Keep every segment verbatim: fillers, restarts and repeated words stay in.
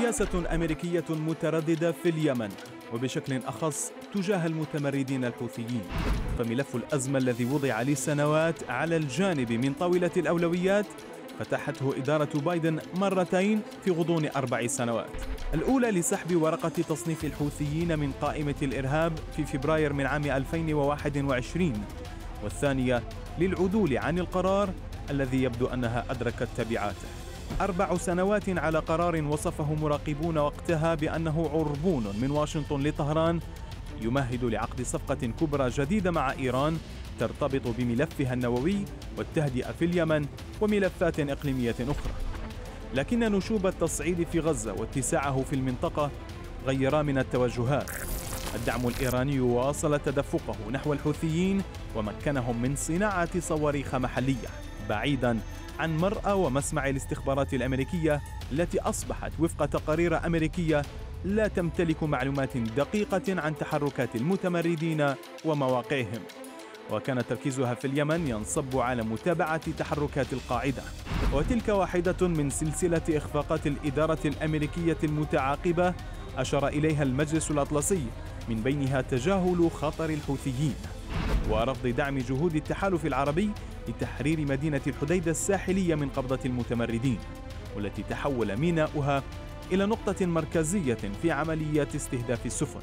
سياسة أمريكية مترددة في اليمن، وبشكل أخص تجاه المتمردين الحوثيين. فملف الأزمة الذي وضع لسنوات على الجانب من طاولة الأولويات فتحته إدارة بايدن مرتين في غضون أربع سنوات. الأولى لسحب ورقة تصنيف الحوثيين من قائمة الإرهاب في فبراير من عام ألفين وواحد وعشرين، والثانية للعدول عن القرار الذي يبدو أنها أدركت تبعاته. أربع سنوات على قرار وصفه مراقبون وقتها بأنه عربون من واشنطن لطهران يمهد لعقد صفقة كبرى جديدة مع إيران ترتبط بملفها النووي والتهدئة في اليمن وملفات إقليمية أخرى. لكن نشوب التصعيد في غزة واتساعه في المنطقة غيرا من التوجهات. الدعم الإيراني واصل تدفقه نحو الحوثيين ومكنهم من صناعة صواريخ محلية بعيدا عن مرأى ومسمع الاستخبارات الأمريكية التي أصبحت وفق تقارير أمريكية لا تمتلك معلومات دقيقة عن تحركات المتمردين ومواقعهم، وكان تركيزها في اليمن ينصب على متابعة تحركات القاعدة. وتلك واحدة من سلسلة إخفاقات الإدارة الأمريكية المتعاقبة أشار إليها المجلس الأطلسي، من بينها تجاهل خطر الحوثيين ورفض دعم جهود التحالف العربي لتحرير مدينة الحديدة الساحلية من قبضة المتمردين، والتي تحول ميناؤها إلى نقطة مركزية في عمليات استهداف السفن.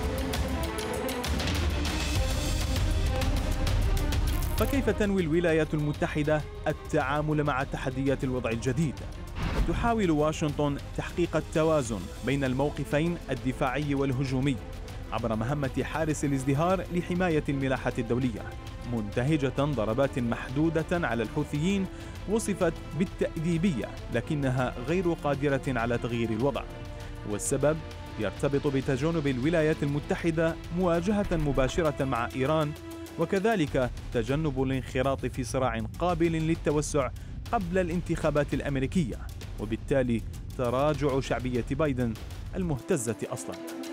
فكيف تنوي الولايات المتحدة التعامل مع تحديات الوضع الجديد؟ تحاول واشنطن تحقيق التوازن بين الموقفين الدفاعي والهجومي عبر مهمة حارس الازدهار لحماية الملاحة الدولية، منتهجة ضربات محدودة على الحوثيين وصفت بالتأديبية لكنها غير قادرة على تغيير الوضع. والسبب يرتبط بتجنب الولايات المتحدة مواجهة مباشرة مع إيران، وكذلك تجنب الانخراط في صراع قابل للتوسع قبل الانتخابات الأمريكية، وبالتالي تراجع شعبية بايدن المهتزة أصلاً.